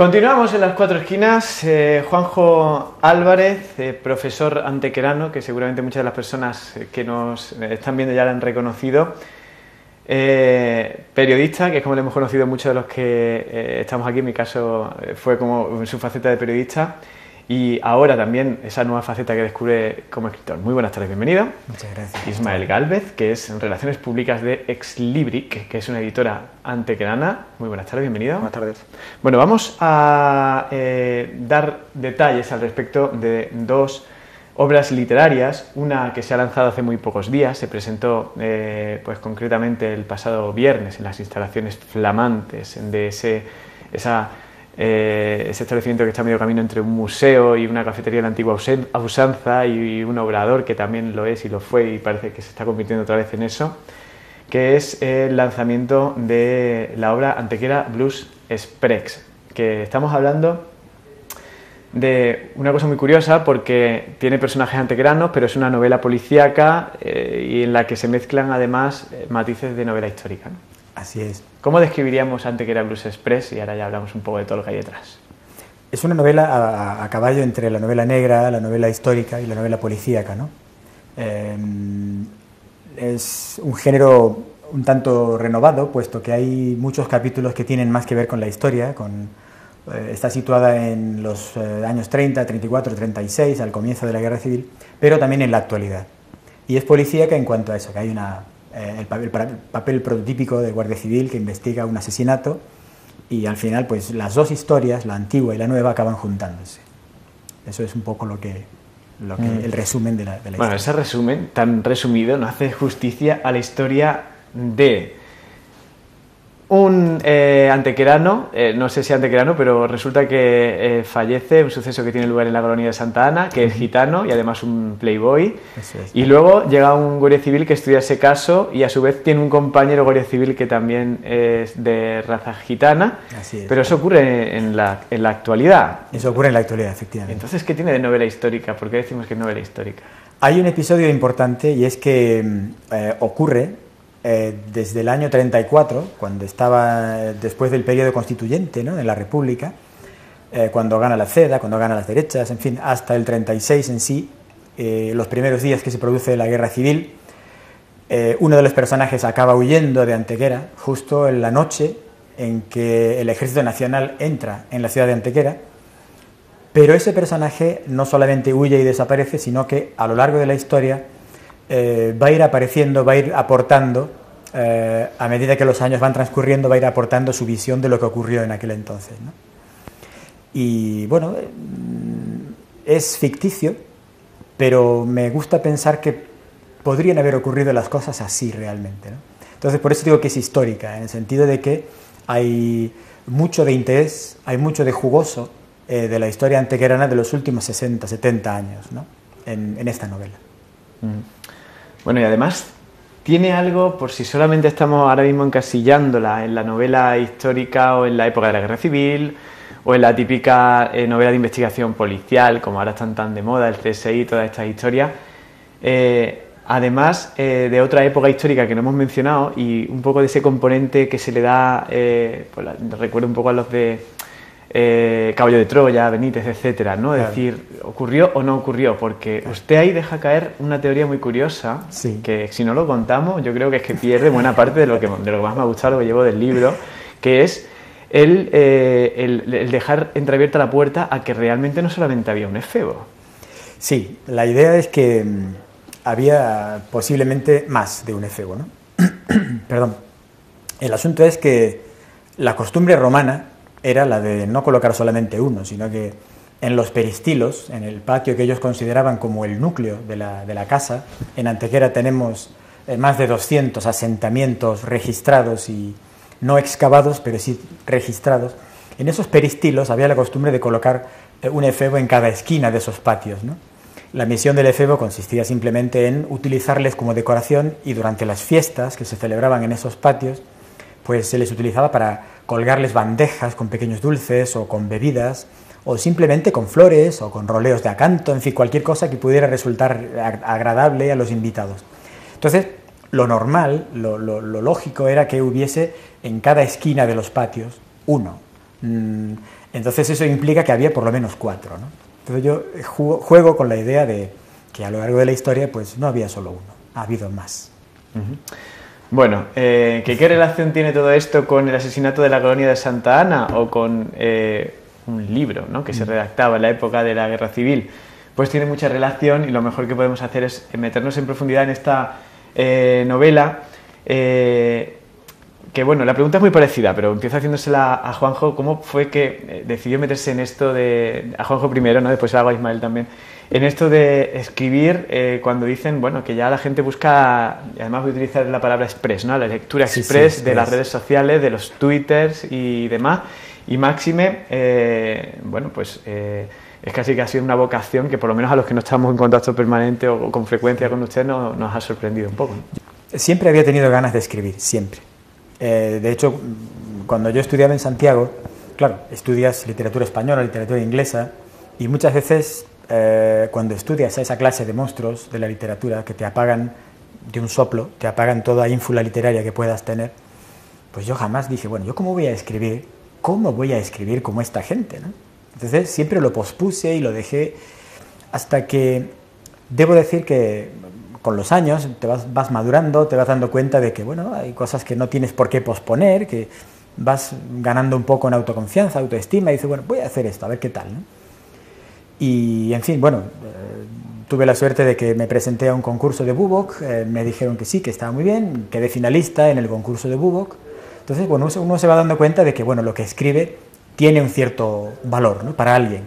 Continuamos en las cuatro esquinas. Juanjo Álvarez, profesor antequerano, que seguramente muchas de las personas que nos están viendo ya lo han reconocido. Periodista, que es como le hemos conocido muchos de los que estamos aquí. En mi caso fue como su faceta de periodista. Y ahora también esa nueva faceta que descubre como escritor. Muy buenas tardes, bienvenido. Muchas gracias. Ismael Gálvez, que es en Relaciones Públicas de Exlibric, que es una editora antequerana. Muy buenas tardes, bienvenido. Buenas tardes. Bueno, vamos a dar detalles al respecto de dos obras literarias. Una que se ha lanzado hace muy pocos días, se presentó pues concretamente el pasado viernes en las instalaciones flamantes de ese establecimiento que está a medio camino entre un museo y una cafetería de la antigua usanza y un obrador que también lo es y lo fue y parece que se está convirtiendo otra vez en eso, que es el lanzamiento de la obra Antequera Blues Express, que estamos hablando de una cosa muy curiosa porque tiene personajes antequeranos, pero es una novela policíaca y en la que se mezclan además matices de novela histórica, ¿no? Así es. ¿Cómo describiríamos Antequera Blues Express? Y ahora ya hablamos un poco de todo lo que hay detrás. Es una novela a caballo entre la novela negra, la novela histórica y la novela policíaca, ¿no? Es un género un tanto renovado, puesto que hay muchos capítulos que tienen más que ver con la historia. Está situada en los años 30, 34, 36, al comienzo de la Guerra Civil, pero también en la actualidad. Y es policíaca en cuanto a eso, que hay el papel prototípico de guardia civil que investiga un asesinato y al final pues las dos historias, la antigua y la nueva, acaban juntándose. Eso es un poco el resumen de la historia. Bueno, ese resumen tan resumido no hace justicia a la historia de un antequerano, no sé si antequerano, pero resulta que fallece, un suceso que tiene lugar en la colonia de Santa Ana, que es gitano y además un playboy. Eso es. Y luego llega un guardia civil que estudia ese caso y a su vez tiene un compañero guardia civil que también es de raza gitana. Así es. Pero eso ocurre en la actualidad. Eso ocurre en la actualidad, efectivamente. Entonces, ¿qué tiene de novela histórica? ¿Por qué decimos que es novela histórica? Hay un episodio importante y es que ocurre desde el año 34, cuando estaba después del periodo constituyente, ¿no?, en la República, cuando gana la CEDA, cuando gana las derechas, en fin, hasta el 36 en sí, los primeros días que se produce la Guerra Civil, uno de los personajes acaba huyendo de Antequera justo en la noche en que el Ejército Nacional entra en la ciudad de Antequera, pero ese personaje no solamente huye y desaparece, sino que a lo largo de la historia va a ir apareciendo, va a ir aportando, a medida que los años van transcurriendo, va a ir aportando su visión de lo que ocurrió en aquel entonces, ¿no? Y bueno, es ficticio, pero me gusta pensar que podrían haber ocurrido las cosas así realmente, ¿no? Entonces, por eso digo que es histórica, en el sentido de que hay mucho de interés, hay mucho de jugoso de la historia antequerana de los últimos 60, 70 años, ¿no?, en esta novela. Bueno, y además tiene algo, por si solamente estamos ahora mismo encasillándola en la novela histórica o en la época de la Guerra Civil o en la típica novela de investigación policial, como ahora están tan de moda, el CSI, todas estas historias, además de otra época histórica que no hemos mencionado y un poco de ese componente que se le da, pues recuerdo un poco a los de Caballo de Troya, Benítez, etcétera, ¿no? Claro. Es decir, ¿ocurrió o no ocurrió? Porque usted ahí deja caer una teoría muy curiosa, Sí. que si no lo contamos, yo creo que es que pierde buena parte de lo que más me ha gustado, lo que llevo del libro, que es el dejar entreabierta la puerta a que realmente no solamente había un efebo. Sí, la idea es que había posiblemente más de un efebo, ¿no? Perdón. El asunto es que la costumbre romana era la de no colocar solamente uno, sino que en los peristilos, en el patio que ellos consideraban como el núcleo de la casa, en Antequera tenemos más de 200 asentamientos registrados y no excavados, pero sí registrados. En esos peristilos había la costumbre de colocar un efebo en cada esquina de esos patios, ¿no? La misión del efebo consistía simplemente en utilizarles como decoración y durante las fiestas que se celebraban en esos patios, pues se les utilizaba para colgarles bandejas con pequeños dulces o con bebidas o simplemente con flores o con roleos de acanto, en fin, cualquier cosa que pudiera resultar agradable a los invitados. Entonces, lo normal, lo lógico era que hubiese en cada esquina de los patios uno. Entonces eso implica que había por lo menos 4, ¿no? Entonces yo juego con la idea de que a lo largo de la historia pues no había solo uno, ha habido más. Bueno, ¿qué relación tiene todo esto con el asesinato de la colonia de Santa Ana o con un libro, ¿no?, que se redactaba en la época de la Guerra Civil? Pues tiene mucha relación y lo mejor que podemos hacer es meternos en profundidad en esta novela, que bueno, la pregunta es muy parecida, pero empiezo haciéndosela a Juanjo. ¿Cómo fue que decidió meterse en esto a Juanjo primero, ¿no?, después hago a Ismael también, en esto de escribir cuando dicen, bueno, que ya la gente busca, y además voy a utilizar la palabra express, ¿no?, la lectura express de las redes sociales, de los twitters y demás, y máxime, bueno, pues es casi que ha sido una vocación que por lo menos a los que no estamos en contacto permanente o con frecuencia con usted nos ha sorprendido un poco, ¿no? Siempre había tenido ganas de escribir, siempre. De hecho, cuando yo estudiaba en Santiago, claro, estudias literatura española, literatura inglesa, y muchas veces cuando estudias a esa clase de monstruos de la literatura que te apagan de un soplo, te apagan toda ínfula literaria que puedas tener, pues yo jamás dije, bueno, ¿yo cómo voy a escribir? ¿Cómo voy a escribir como esta gente, ¿no? Entonces siempre lo pospuse y lo dejé hasta que, debo decir que con los años te vas madurando, te vas dando cuenta de que, bueno, hay cosas que no tienes por qué posponer, que vas ganando un poco en autoconfianza, autoestima, y dices, bueno, voy a hacer esto, a ver qué tal, ¿no? Y, en fin, bueno, tuve la suerte de que me presenté a un concurso de Bubok, me dijeron que sí, que estaba muy bien, quedé finalista en el concurso de Bubok. Entonces, bueno, uno se va dando cuenta de que, bueno, lo que escribe tiene un cierto valor, ¿no?, para alguien.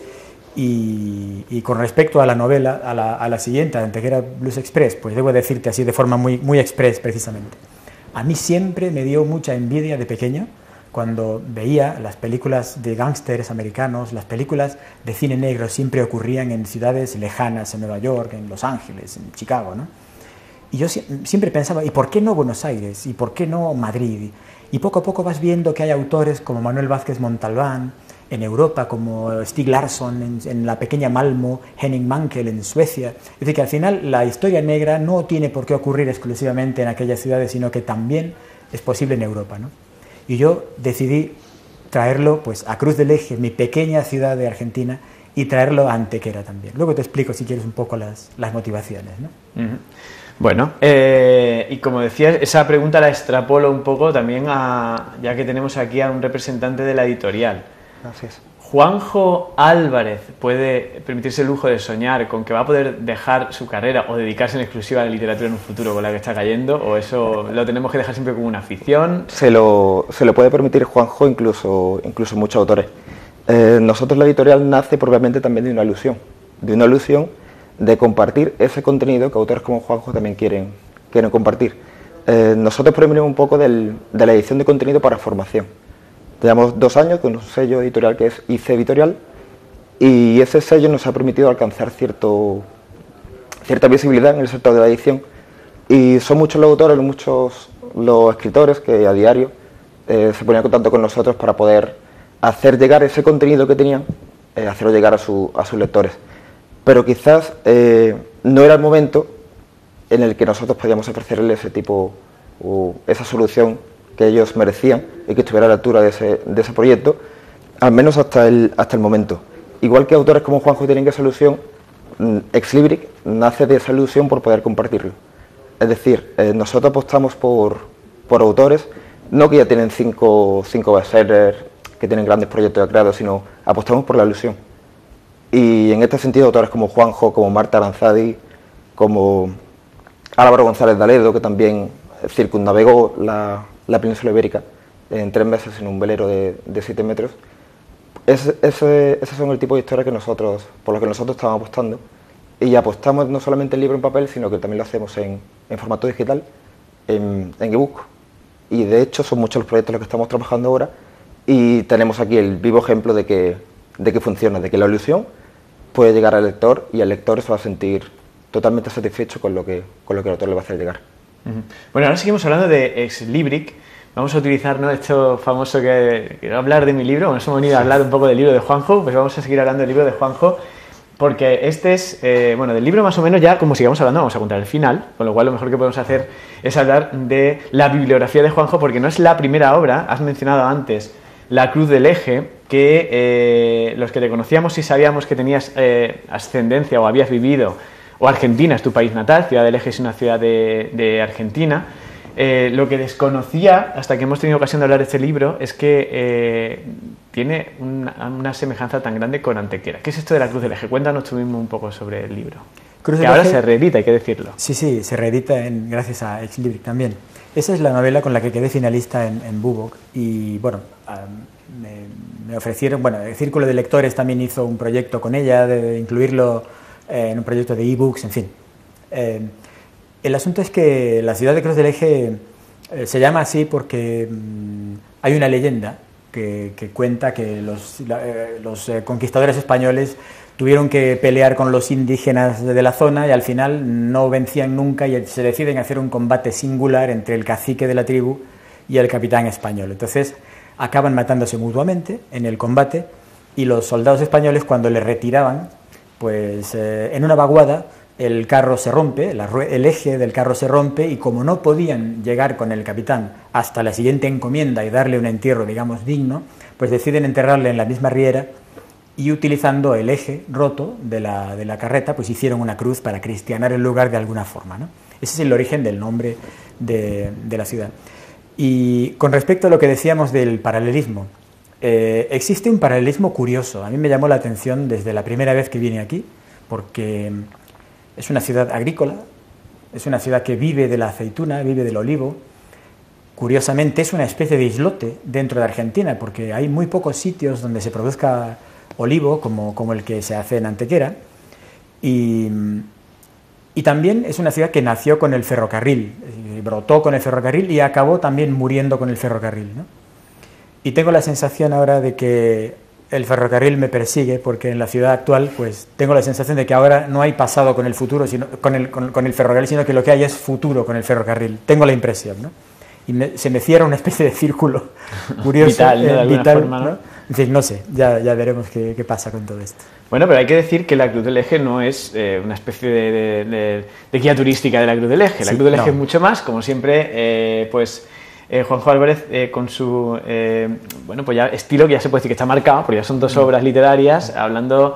Y con respecto a la novela, a la siguiente, a Antequera Blues Express, pues debo decirte así de forma muy, muy express precisamente. A mí siempre me dio mucha envidia de pequeño cuando veía las películas de gángsters americanos, las películas de cine negro siempre ocurrían en ciudades lejanas, en Nueva York, en Los Ángeles, en Chicago, ¿no? Y yo siempre pensaba, ¿y por qué no Buenos Aires? ¿Y por qué no Madrid? Y poco a poco vas viendo que hay autores como Manuel Vázquez Montalbán, en Europa, como Stieg Larsson en la pequeña Malmö, Henning Mankell en Suecia. Es decir, que al final la historia negra no tiene por qué ocurrir exclusivamente en aquellas ciudades, sino que también es posible en Europa, ¿no? Y yo decidí traerlo pues a Cruz del Eje, mi pequeña ciudad de Argentina, y traerlo a Antequera también. Luego te explico, si quieres, un poco las motivaciones, ¿no? Bueno, y como decías, esa pregunta la extrapolo un poco también ya que tenemos aquí a un representante de la editorial. Gracias. ¿Juanjo Álvarez puede permitirse el lujo de soñar con que va a poder dejar su carrera o dedicarse en exclusiva a la literatura en un futuro con la que está cayendo? ¿O eso lo tenemos que dejar siempre como una afición? Se lo puede permitir Juanjo, incluso muchos autores. Nosotros, la editorial, nace propiamente también de una ilusión de compartir ese contenido que autores como Juanjo también quieren compartir. Nosotros provenimos un poco de la edición de contenido para formación. Llevamos 2 años con un sello editorial que es IC Editorial, y ese sello nos ha permitido alcanzar cierta visibilidad en el sector de la edición, y son muchos los autores, muchos los escritores que a diario se ponían en contacto con nosotros para poder hacer llegar ese contenido que tenían, hacerlo llegar a sus lectores. Pero quizás no era el momento en el que nosotros podíamos ofrecerles ese tipo o esa solución que ellos merecían y que estuviera a la altura de ese proyecto, al menos hasta el momento. Igual que autores como Juanjo tienen esa ilusión, Exlibric nace de esa ilusión por poder compartirlo. Es decir, nosotros apostamos por autores, no que ya tienen 5 bestsellers, que tienen grandes proyectos ya creados, sino apostamos por la ilusión. Y en este sentido, autores como Juanjo, como Marta Aranzadi, como Álvaro González D'Aledo, que también circunnavegó la península ibérica en 3 meses en un velero de 7 metros. Ese son el tipo de historias por los que nosotros estamos apostando. Y apostamos no solamente en libro en papel, sino que también lo hacemos en formato digital, en ebook. Y de hecho son muchos los proyectos en los que estamos trabajando ahora, y tenemos aquí el vivo ejemplo de que funciona, de que la ilusión puede llegar al lector y el lector se va a sentir totalmente satisfecho con lo que el autor le va a hacer llegar. Bueno, ahora seguimos hablando de Exlibric. Vamos a utilizar, ¿no?, esto famoso que quiero hablar de mi libro. Bueno, nos hemos venido a hablar un poco del libro de Juanjo, pues vamos a seguir hablando del libro de Juanjo, porque este es, bueno, del libro más o menos ya, como sigamos hablando, vamos a contar el final, con lo cual lo mejor que podemos hacer es hablar de la bibliografía de Juanjo, porque no es la primera obra. Has mencionado antes la Cruz del Eje, que los que te conocíamos sí sabíamos que tenías ascendencia o habías vivido, o Argentina es tu país natal, Ciudad del Eje es una ciudad de Argentina. Lo que desconocía, hasta que hemos tenido ocasión de hablar de este libro, es que tiene una semejanza tan grande con Antequera. ¿Qué es esto de la Cruz del Eje? Cuéntanos tú mismo un poco sobre el libro. Cruz que del ahora Eje, se reedita, hay que decirlo. Sí, se reedita gracias a Exlibris también. Esa es la novela con la que quedé finalista en Bubok y bueno, me ofrecieron, bueno, el Círculo de Lectores también hizo un proyecto con ella de incluirlo en un proyecto de ebooks, en fin. El asunto es que la ciudad de Cruz del Eje se llama así porque hay una leyenda que cuenta que los conquistadores españoles tuvieron que pelear con los indígenas de la zona y al final no vencían nunca y se deciden hacer un combate singular entre el cacique de la tribu y el capitán español. Entonces acaban matándose mutuamente en el combate y los soldados españoles, cuando le retiraban, pues en una vaguada el carro se rompe, el eje del carro se rompe y como no podían llegar con el capitán hasta la siguiente encomienda y darle un entierro, digamos, digno, pues deciden enterrarle en la misma riera y utilizando el eje roto de la carreta, pues hicieron una cruz para cristianar el lugar de alguna forma, ¿no? Ese es el origen del nombre de la ciudad. Y con respecto a lo que decíamos del paralelismo, existe un paralelismo curioso. A mí me llamó la atención desde la primera vez que vine aquí, porque es una ciudad agrícola, es una ciudad que vive de la aceituna, vive del olivo. Curiosamente es una especie de islote dentro de Argentina, porque hay muy pocos sitios donde se produzca olivo como el que se hace en Antequera. Y también es una ciudad que nació con el ferrocarril, brotó con el ferrocarril y acabó también muriendo con el ferrocarril, ¿no? Y tengo la sensación ahora de que el ferrocarril me persigue, porque en la ciudad actual pues tengo la sensación de que ahora no hay pasado con el futuro, sino con el ferrocarril, sino que lo que hay es futuro con el ferrocarril. Tengo la impresión, ¿no? Y se me cierra una especie de círculo curioso, vital, ¿no? De alguna vital, forma, ¿no? En fin, no sé, ya veremos qué pasa con todo esto. Bueno, pero hay que decir que la Cruz del Eje no es una especie de guía turística de la Cruz del Eje. La Cruz del Eje es mucho más, como siempre, Juanjo Álvarez con su bueno, pues ya estilo que ya se puede decir que está marcado, porque ya son dos obras literarias, hablando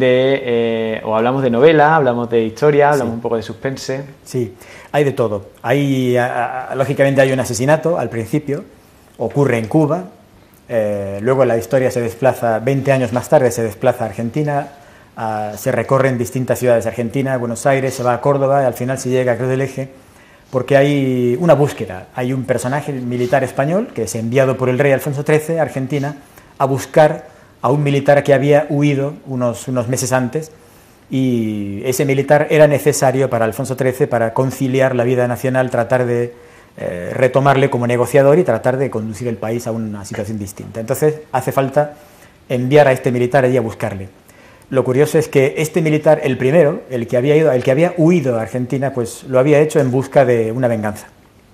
de o hablamos de novela, hablamos de historia, hablamos un poco de suspense. Sí, hay de todo. Lógicamente hay un asesinato al principio, ocurre en Cuba, luego la historia se desplaza, 20 años más tarde se desplaza a Argentina, se recorren distintas ciudades de Argentina, Buenos Aires, se va a Córdoba y al final se llega a Cruz del Eje, porque hay una búsqueda. Hay un personaje militar español que es enviado por el rey Alfonso XIII a Argentina a buscar a un militar que había huido unos meses antes, y ese militar era necesario para Alfonso XIII para conciliar la vida nacional, tratar de retomarle como negociador y tratar de conducir el país a una situación distinta. Entonces hace falta enviar a este militar allí a buscarle. Lo curioso es que este militar, el primero, el que había huido a Argentina, pues lo había hecho en busca de una venganza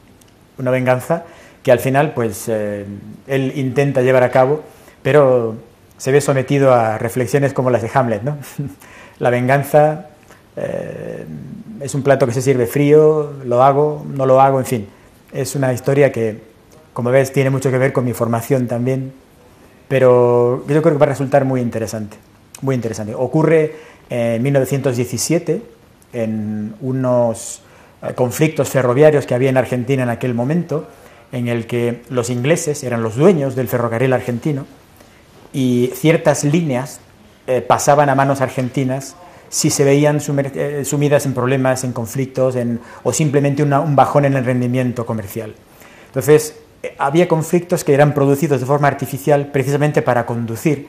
que al final pues él intenta llevar a cabo, pero se ve sometido a reflexiones como las de Hamlet, ¿no? La venganza es un plato que se sirve frío, lo hago, no lo hago, en fin. Es una historia que, como ves, tiene mucho que ver con mi formación también, pero yo creo que va a resultar muy interesante. Muy interesante. Ocurre en 1917, en unos conflictos ferroviarios que había en Argentina en aquel momento, en el que los ingleses eran los dueños del ferrocarril argentino y ciertas líneas pasaban a manos argentinas si se veían sumidas en problemas, en conflictos o simplemente un bajón en el rendimiento comercial. Entonces, había conflictos que eran producidos de forma artificial precisamente para conducir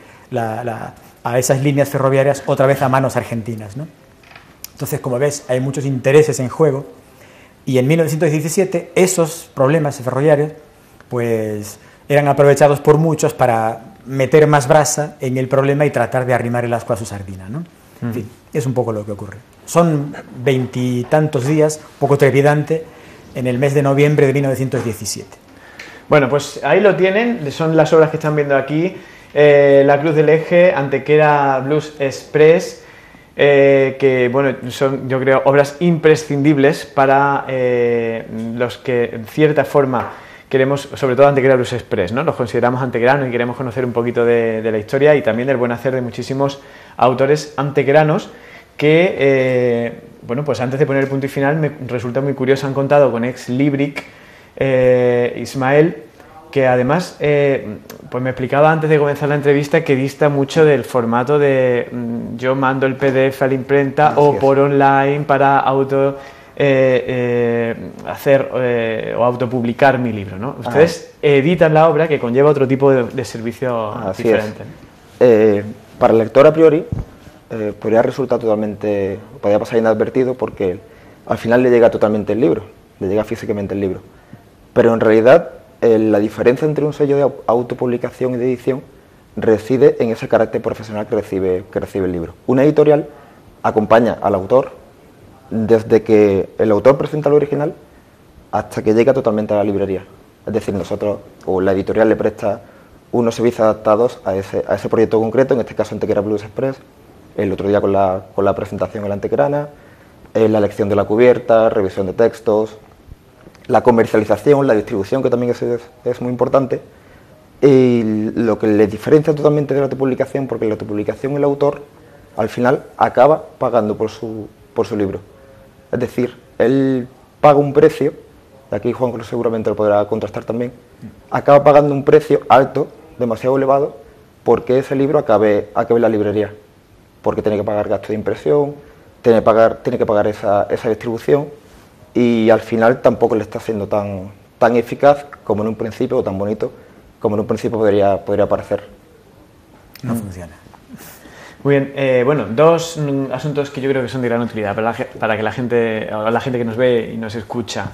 a esas líneas ferroviarias otra vez a manos argentinas, ¿no? Entonces, como ves, hay muchos intereses en juego y en 1917 esos problemas ferroviarios pues eran aprovechados por muchos para meter más brasa en el problema y tratar de arrimar el ascua a su sardina, ¿no? En fin, es un poco lo que ocurre. Son 20 y tantos días, un poco trepidante, en el mes de noviembre de 1917. Bueno, pues ahí lo tienen, son las obras que están viendo aquí. La Cruz del Eje, Antequera Blues Express, que bueno, son, yo creo, obras imprescindibles para los que en cierta forma queremos, sobre todo Antequera Blues Express, ¿no? Los consideramos antequeranos y queremos conocer un poquito de la historia y también del buen hacer de muchísimos autores antequeranos que, bueno, pues antes de poner el punto y final me resulta muy curioso, han contado con Ex Libric, Ismael, que además pues me explicaba antes de comenzar la entrevista que dista mucho del formato de yo mando el PDF a la imprenta o por online para hacer o autopublicar mi libro, ¿no? Ustedes editan la obra que conlleva otro tipo de servicio diferente. Para el lector a priori podría resultar totalmente, podría pasar inadvertido porque al final le llega totalmente el libro, le llega físicamente el libro, pero en realidad la diferencia entre un sello de autopublicación y de edición reside en ese carácter profesional que recibe el libro. Una editorial acompaña al autor desde que el autor presenta el original hasta que llega totalmente a la librería. Es decir, nosotros o la editorial le presta unos servicios adaptados a ese proyecto concreto, en este caso Antequera Blues Express, el otro día con la presentación en la Antequerana, la elección de la cubierta, revisión de textos, la comercialización, la distribución, que también es muy importante, y lo que le diferencia totalmente de la autopublicación, porque en la autopublicación el autor al final acaba pagando por su libro. Es decir, él paga un precio, y aquí Juan seguramente lo podrá contrastar también, acaba pagando un precio alto, demasiado elevado, porque ese libro acabe en la librería, porque tiene que pagar gastos de impresión, tiene que pagar esa distribución, y al final tampoco le está siendo tan eficaz como en un principio, o tan bonito como en un principio podría parecer. No funciona. Muy bien, bueno, dos asuntos que yo creo que son de gran utilidad para que la gente que nos ve y nos escucha.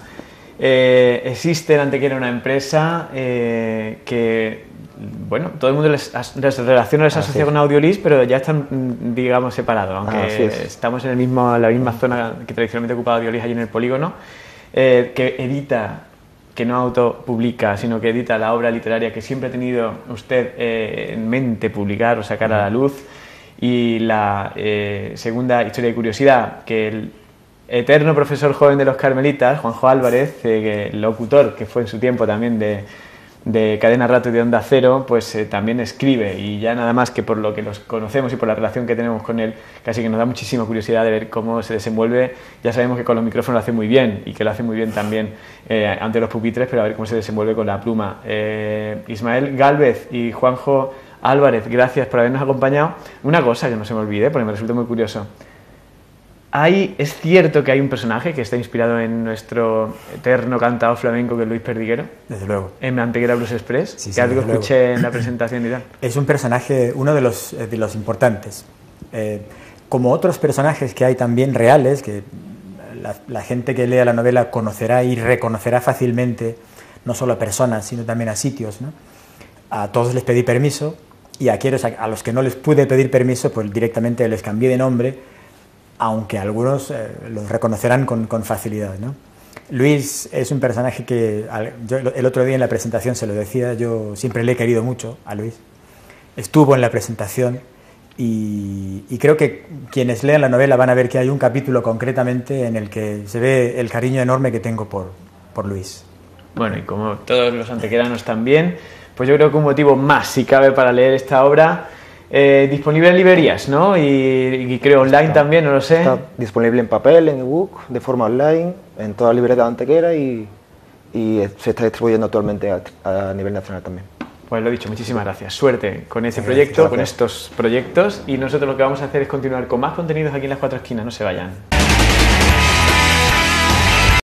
Existe en Antequera una empresa que, bueno, todo el mundo les relaciona, les asocia con Audiolist, pero ya están, digamos, separados, aunque estamos en la misma zona que tradicionalmente ocupaba Audiolist allí en el polígono, que edita, que no autopublica, sino que edita la obra literaria que siempre ha tenido usted en mente publicar o sacar a la luz. Y la segunda historia y curiosidad, que el eterno profesor joven de los Carmelitas, Juanjo Álvarez, locutor que fue en su tiempo también de Cadena Rato y de Onda Cero, pues también escribe, y ya nada más que por lo que los conocemos y por la relación que tenemos con él, casi que nos da muchísima curiosidad de ver cómo se desenvuelve. Ya sabemos que con los micrófonos lo hace muy bien y que lo hace muy bien también ante los pupitres, pero a ver cómo se desenvuelve con la pluma. Ismael Gálvez y Juanjo Álvarez, gracias por habernos acompañado. Una cosa que no se me olvide, porque me resulta muy curioso. ¿Es cierto que hay un personaje que está inspirado en nuestro eterno cantador flamenco, que es Luis Perdiguero? Desde luego. En Antequera Blues Express, sí, que algo escuché en la presentación y tal. Es un personaje, uno de los importantes. Como otros personajes que hay también reales, que la gente que lea la novela conocerá y reconocerá fácilmente, no solo a personas, sino también a sitios, ¿no? A todos les pedí permiso, y a los que no les pude pedir permiso, pues directamente les cambié de nombre, aunque algunos los reconocerán con facilidad, ¿no? Luis es un personaje que yo el otro día en la presentación se lo decía, yo siempre le he querido mucho a Luis. Estuvo en la presentación y creo que quienes lean la novela van a ver que hay un capítulo concretamente en el que se ve el cariño enorme que tengo por Luis. Bueno, y como todos los antequeranos también, pues yo creo que un motivo más, si cabe, para leer esta obra, disponible en librerías, ¿no? Y creo online también, no lo sé. Está disponible en papel, en ebook, de forma online, en toda la librería de Antequera y se está distribuyendo actualmente a nivel nacional también. Pues lo dicho, muchísimas gracias. Suerte con ese proyecto, con estos proyectos, y nosotros lo que vamos a hacer es continuar con más contenidos aquí en Las Cuatro Esquinas, no se vayan.